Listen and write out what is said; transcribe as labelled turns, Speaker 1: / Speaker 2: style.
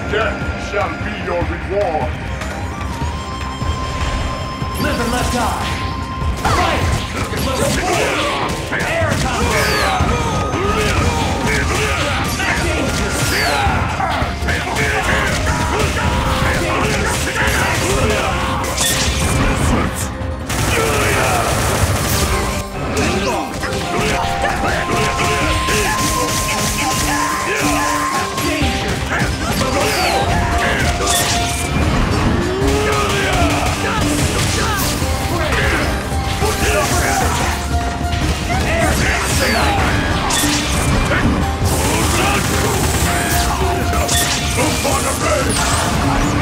Speaker 1: Death shall be your reward.
Speaker 2: Live and let die. Fight! Air combo!
Speaker 1: Upon a race!